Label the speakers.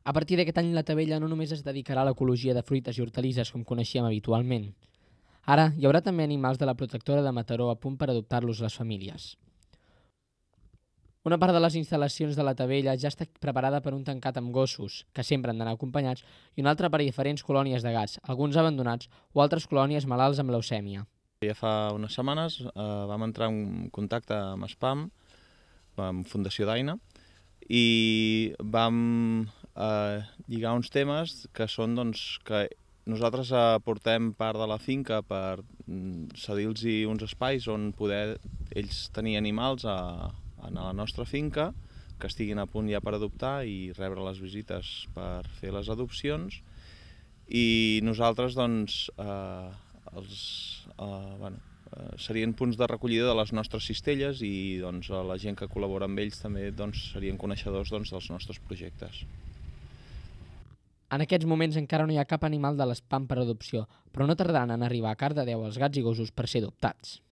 Speaker 1: A partir d'aquest any, la Tavella no només es dedicarà a l'ecologia de fruites i hortalisses com coneixíem habitualment. Ara hi haurà també animals de la protectora de Mataró a punt per adoptar-los les famílies. Una part de les instal·lacions de la Tavella ja està preparada per un tancat amb gossos, que sempre han d'anar acompanyats, i una altra per a diferents colònies de gats, alguns abandonats o altres colònies malalts amb leucèmia.
Speaker 2: Ja fa unes setmanes vam entrar en contacte amb SPAM, amb Fundació Daina, i vam lligar uns temes que són que nosaltres aportem part de la finca per cedir-los uns espais on poder ells tenir animals a la nostra finca, que estiguin a punt ja per adoptar i rebre les visites per fer les adopcions. I nosaltres serien punts de recollida de les nostres cistelles i la gent que col·labora amb ells també serien coneixedors dels nostres projectes.
Speaker 1: En aquests moments encara no hi ha cap animal de l'SPAM per adopció, però no tardaran en arribar a Cardedeu els gats i gossos per ser adoptats.